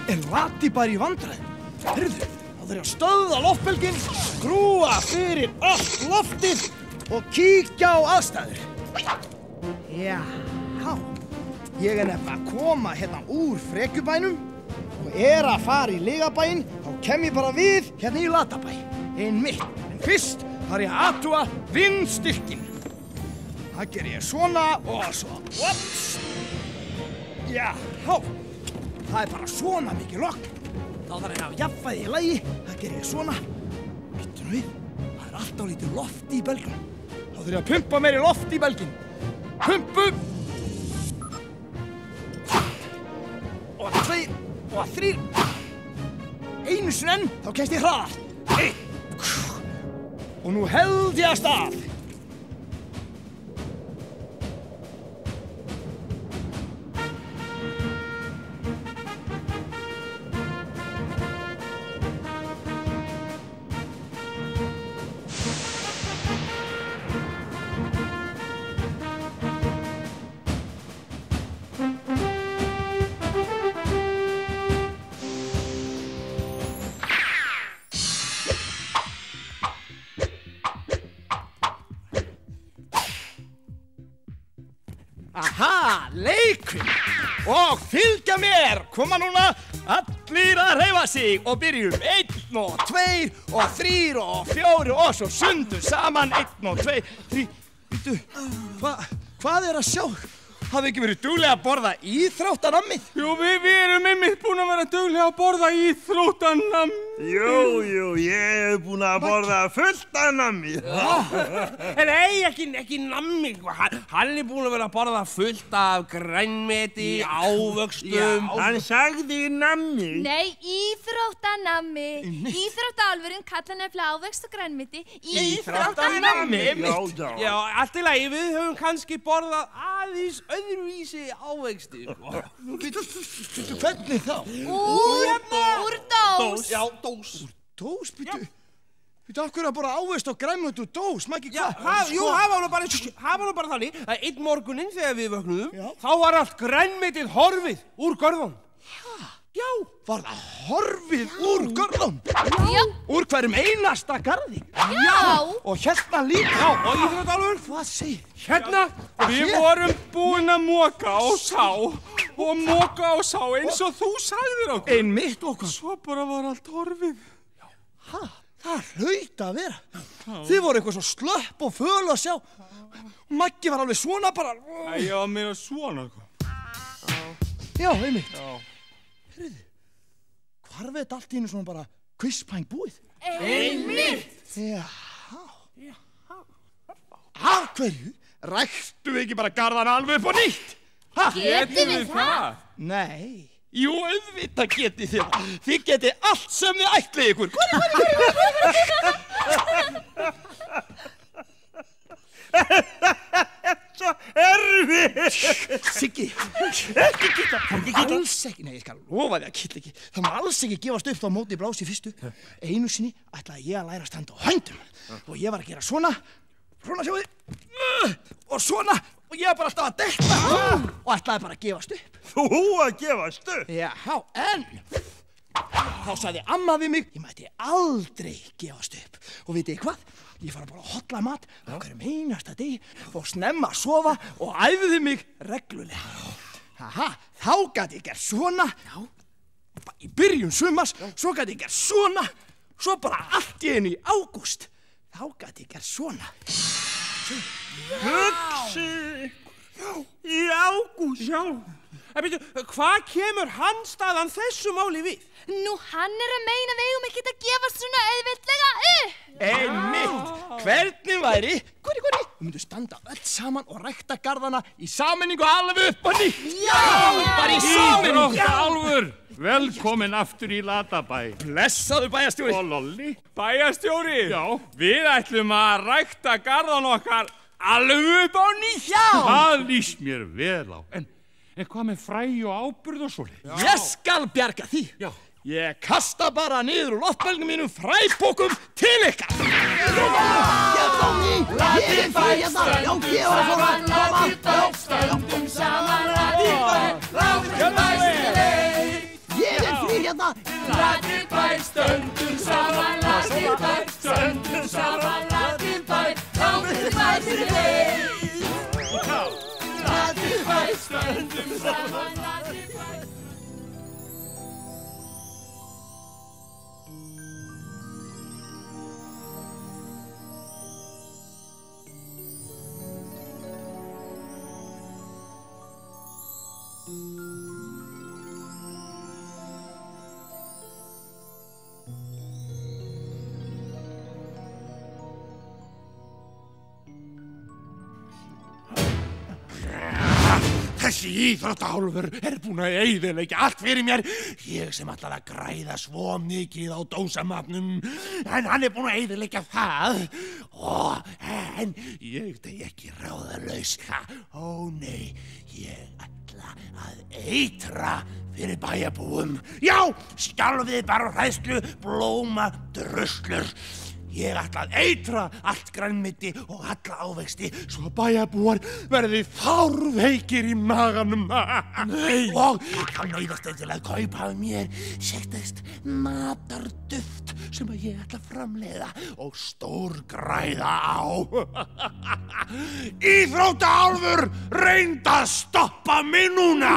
Latabæ í vandræðum. Heyrðu, þá þarf ég að stöðva loftbelginn, skrúfa fyrir allt loftið og kíkja á aðstæður. Já, ég nefnilega að koma hérna úr Frekjubænum og að fara í Lygabæinn, þá kem ég bara við hérna í Latabæ, einmitt. En fyrst þarf ég að athuga vindstyrkinn. Það ger ég svona og svo. Ops! Já, það bara svona mikið logn. Þá þarf ég að hafa jafnvægi í lagi, það ger ég svona. Bíddu nú við, það alltaf lítið loft í belgnum. Þá þarf ég að pumpa meiri loft í belginn. Pumpu! Og 2 og 3. Einu sinni enn, þá kemst ég hraðar. 1. Og nú held ég af stað. Aha, leikurinn! Og fylgja mér! Koma núna allir að hreyfa sig og byrjum 1 og 2 og 3 og 4 og svo sundum saman 1 og 2, 3. Býttu, hvað að sjá? Hafið ekki verið duglega að borða íþróttanammið? Jú, við erum einmitt búin að vera duglega að borða íþróttanammið. Jú, ég búin að borða fullt af nammi. Nei, ekki nammi. Hann búin að vera að borða fullt af grænmeti, ávöxtum. Hann sagði nammi. Nei, íþróttanammi. Íþróttaálfurinn kallar nefnilega ávöxt og grænmeti íþróttanammi. Já, allt í lagi, við höfum kannski borðað aðeins öðruvísi ávexti. Býttu, hvernig þá? Úr dós. Já, dós. Úr dós? Býttu, af hverju að borða ávexti og grænmeti úr dós? Maggi, hvað? Jú, það var nú bara þannig að einn morguninn þegar við vöknuðum, þá var allt grænmetið horfið úr görðunum. Já. Var það horfið úr görðunum? Já. Úr hverjum einasta garði? Já. Og hérna líka? Já, og íþróttálfur? Hvað segir? Hérna, við vorum búin að moka og sá eins og þú sagðir okkur. Einmitt og hvað? Svo bara var allt horfið. Það hlaut að vera. Þið voru eitthvað svo slöpp og föl að sjá. Maggi var alveg svona bara. Ég var meira svona. Já, einmitt. Heyrðu, hvar veit allt í einu svona bara kvisspæng búið? Einmitt. Já. Af hverju ræktum við ekki bara garðana alveg upp á nýtt? Getum við það? Nei. Jú, auðvitað getið þið það. Þið getið allt sem þið ætlið ykkur. Svo erfitt. Siggi, ekki geta. Alls ekki. Nei, ég skal lofa þig að geta ekki. Það má alls ekki gefast upp þá móti blás í fyrstu. Einu sinni ætlaði ég að læra að standa á höndum. Og ég var að gera svona sjáu þið. Og svona. Og ég var bara alltaf að detta. Og ætlaði bara að gefast upp. Þú að gefast upp? Já, en þá sagði amma við mig, ég mætti aldrei gefast upp. Og vitið þið hvað? Ég fara bara að holla mat á hverjum einasta degi, fór snemma að sofa og æfði mig reglulega. Þá gat ég gert svona, í byrjun sumars, svo gat ég gert svona, svo bara allt í einu í ágúst. Þá gat ég gert svona. Hugsi, í ágúst. Já. En byrju, hvað kemur hans staðan þessu máli við? Nú, hann að meina við eigum ekki að gefast svona auðveldlega upp. Einmitt! Hvernig væri, við myndum standa öll saman og rækta garðana í sameiningu alveg upp á nýtt. Já! Bara í sameiningu. Íþróttálfur, velkomin aftur í Latabæ. Blessaður bæjarstjóri. Og Lolli. Bæjarstjóri? Já. Við ætlum að rækta garðan okkar alveg upp á nýtt. Já! Það líst mér vel á. En hvað með fræ og áburð og svoleið? Ég skal bjarga því. Já. Ég kasta bara niður úr loftbelgnum mínum fræpokum til ykkar. Ég Latabæ, stöndum saman, Latabæ, stöndum saman, Latabæ, þangað bætir leið. Latabæ, stöndum saman, Latabæ. Þessi íþróttahálfur búinn að eyðileggja allt fyrir mér. Ég sem ætlaði að græða svo mikið á dósamatnum, en hann búinn að eyðileggja það. En ég dey ekki ráðalaus. Ó nei, ég ætla að eitra fyrir bæjarbúum. Já, skjálfið bara hræðslu, blóma, druslur. Ég ætla að eitra allt grænmeti og alla ávexti svo bæjarbúar verði fárveikir í maganum. Nei. Og það neyðast þeir til að kaupa af mér sérstakt matarduft sem ég ætla að framleiða og stórgræða á. Íþróttahálfur, reyndu að stoppa mig núna!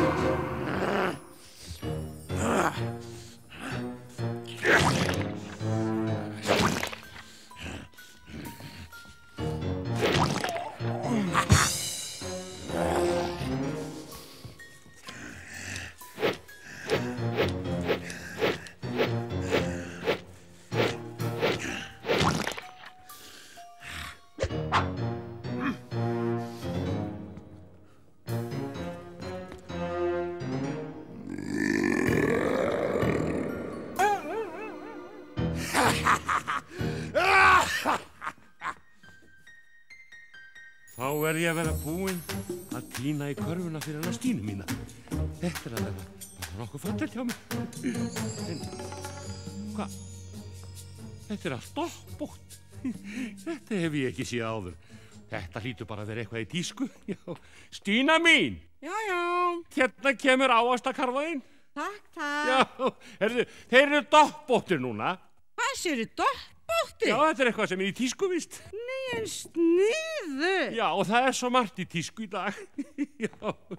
Þá ég að vera búinn að tína í körfuna fyrir hana Stínu mína. Þetta að vera bara nokkuð fallegt hjá mér. En, hvað? Þetta allt doppótt. Þetta hef ég ekki séð áður. Þetta hlýtur bara að vera eitthvað í tísku. Já. Stína mín! Já. Hérna kemur ávaxtakarfa þín. Takk. Já, heyrðu, þeir eru doppóttir núna. Hvað séu doppóttir? Já, þetta eitthvað sem í tísku, víst. Nei, en sniðu. Já, og það svo margt í tísku í dag. Já.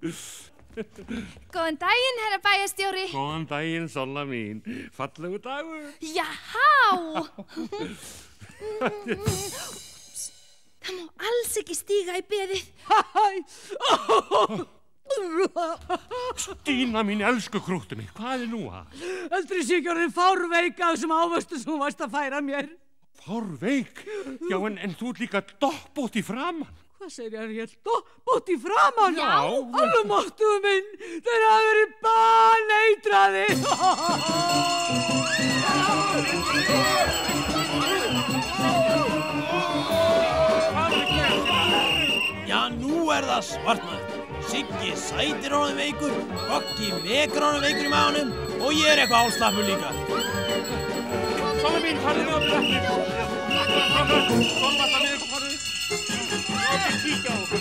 Góðan daginn, herra bæjarstjóri. Góðan daginn, Solla mín. Fallegu dagur. Jahá! Það má alls ekki stíga í beðið. Stína mín, elsku krúttunni, hvað nú að? Aldrei sé ekki orðin fárveik af þessum ávöxtum sem þú varst að færa mér. Fárveik? Já, en þú líka doppótt í framan. Hvað segir ég doppótt í framan? Já. Almáttugur minn, þeir hafa verið baneitraðir. Já, nú það svartmaður. Siggi sætir honum veikur, Roggi vekur honum veikur í maganum og ég eitthvað áslappur líka. Solla mín, farðu á brekki. Solla, það niður, farðu. Ekki kíkja á okkur.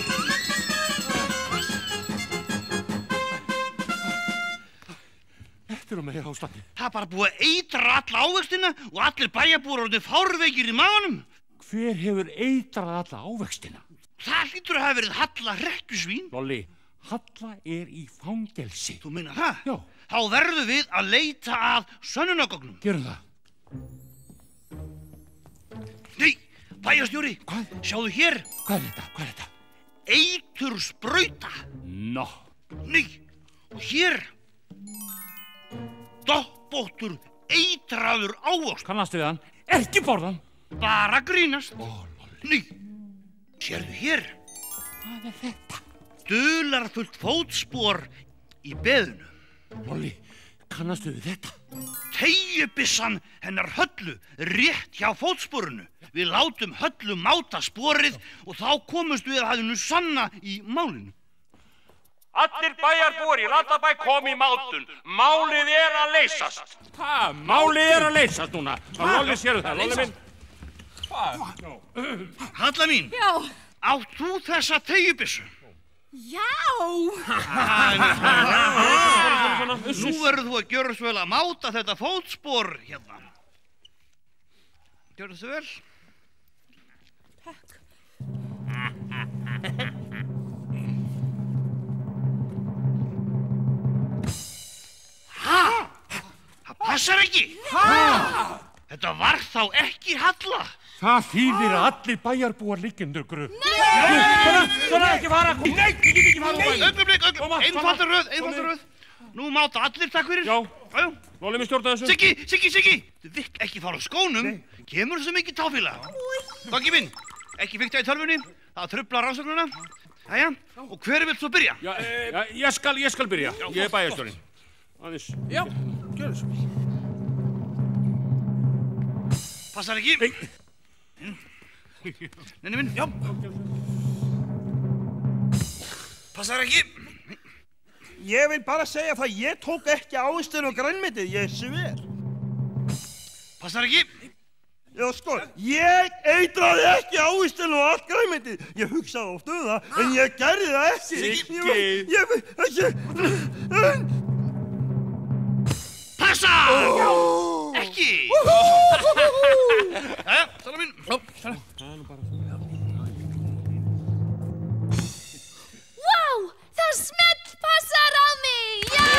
Þetta meira ástandi. Það bara búið að eitra alla ávextina og allir bæjarbúar orðnir fárveikir í maganum. Hver hefur eitrað alla ávextina? Það hlýtur að hafa verið Halla hrekkjusvín. Lolli, Halla í fangelsi. Þú meina það? Já. Þá verðum við að leita að sönnunargögnum. Gerum það. Nei, bæjarstjóri. Hvað? Sjáðu hér. Hvað er þetta? Eitursprauta. Nó. Nei, og hér. Doppóttur eitraður ávöxt. Kannastu við hann? Ekki borðan. Bara grínast. Ó, Lolli. Nei, sérðu hér. Hvað er þetta? Dularfullt fótspor í beðinu. Lolli, kannastu við þetta? Teygjubissan hennar Höllu rétt hjá fótsporinu. Við látum Höllu máta sporið og þá komumst við að hafinu sanna í málinu. Allir bæjarbúar í Latabæ kom í mátun. Málið að leysast. Hvað? Málið að leysast núna. Lolli, sérðu það, Lolli minn. Halla mín. Já. Átt þú þessa teygjubissu? Já! Nú verður þú að gjöra svo vel að máta þetta fótspor hérna. Gjörðu svo vel. Takk. Það passar ekki. Þetta var þá ekki Halla. Það þýðir að allir bæjarbúar liggjendur gröf. Svona ekki fara. Nei, ég get ekki fara úr bæinn. Augnablik. Einfaldur röð. Nú máta allir, takk fyrir. Já. Lóli mig stjórna þessu. Siggi. Þú vilt ekki fara á skónum. Kemur svo mikið táfélag. Goggi minn, ekki fikta í tölvunni. Það truflar rannsóknuna. Jæja, og hver vill svo byrja? Já, ég skal byrja. Ég bæjarstjórinn. Aðeins. Já, gjör þessu. Passar ekki? Nenni minn. Já. Passar ekki? Ég vil bara segja það, ég tók ekki ávistinn og grænmetið, ég sver. Passar ekki? Já, sko, ég eitraði ekki ávistinn og allt grænmetið. Ég hugsaði oft það, en ég gerði það ekki. Siggi! Passa! Ekki! Jæja, Sala mín. Vá, það smellpassar á mig! Já!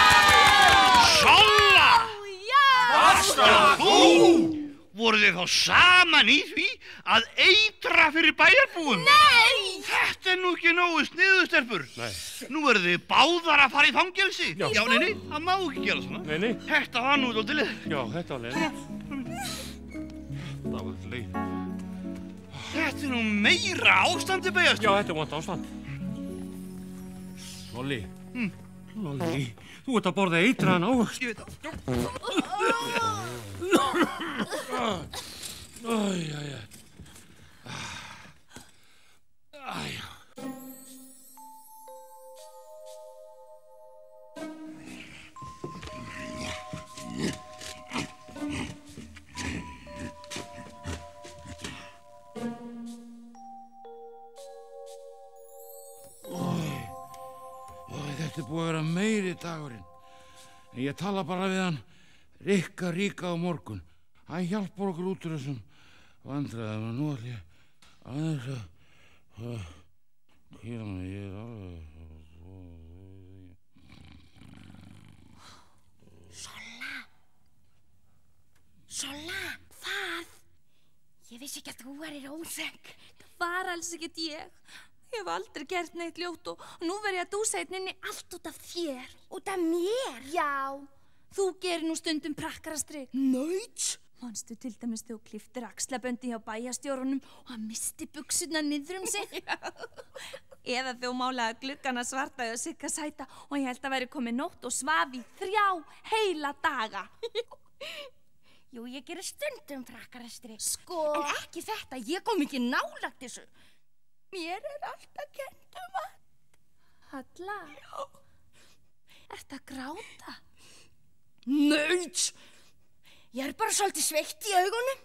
Solla! Já! Varstu þú? Voru þið þá saman í því að eitra fyrir bæjarbúum? Nei! Þetta nú ekki nógu sniðugt, stelpur. Nei. Nú verðu þið báðar að fara í fangelsi. Já. Nei, það má ekki gera svona. Nei. Þetta var nú dálítið leið. Já, þetta var leið. Það var leið. Þetta nú meira ástandi bæjast. Já, þetta er vant ástand. Lolli. Lolli, þú ert að borða eitraðan ávöxt. Ég veit það. Þetta er búið að vera meiri dagurinn. En ég tala bara við hann Rikka ríka á morgun. Hann hjálpar okkur út úr þessum vandræðum og nú ætla ég aðeins að kýra mig, ég er alveg... Solla, hvað? Ég vissi ekki að þú værir óþekk. Það var alls ekkert ég. Ég hef aldrei gert neitt ljótt og nú verð ég að dúsa einn inni allt út af þér. Út af mér? Já, þú gerir nú stundum prakkarastrik. Naut? Manstu til dæmis þegar þú klipptir axlaböndin hjá bæjarstjórunum og hann misti buxurnar niður sig? Eða þegar þú málaði gluggana svarta og Sigga sæta og ég held að væri komið nótt og svaf í 3 heila daga. Jú, ég gerir stundum prakkarastrik. Sko. En ekki þetta, ég kom ekki nálægt þessu. Mér er alltaf kennt allt. Halla? Já. Ertu að gráta? Naut! Ég er bara svolítið sveitt í augunum.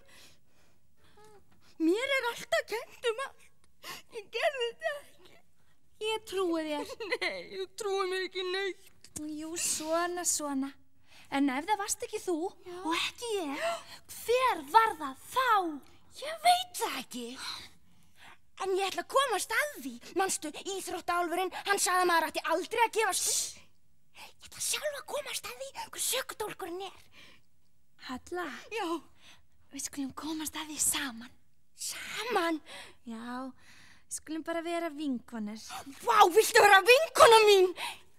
Mér er alltaf kennt allt. Ég gerði þetta ekki. Ég trúi þér. Nei, þú trúi mér ekki neitt. Jú, svona. En ef það varst ekki þú og ekki ég, hver var það þá? Ég veit það ekki. En ég ætla að komast að því. Manstu, íþróttaálfurinn, hann sagði að maður ætti aldrei að gefast. Ég ætla sjálf að komast að því hver sökudólkurinn er. Halla? Já. Við skulum komast að því saman. Saman? Já, við skulum bara vera vinkonur. Vá, viltu vera vinkona mín?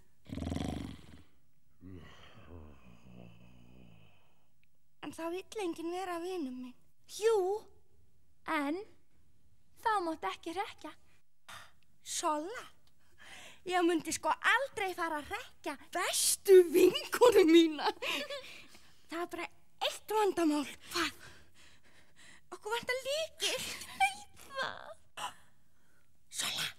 En það vill enginn vera vinur minn. Jú, en þá mátt ekki hrekkja. Solla, ég myndi sko aldrei fara að hrekkja bestu vinkonu mína. Það er bara eitt vandamál. Hvað? Okkur vantar lykil. Veit það. Solla,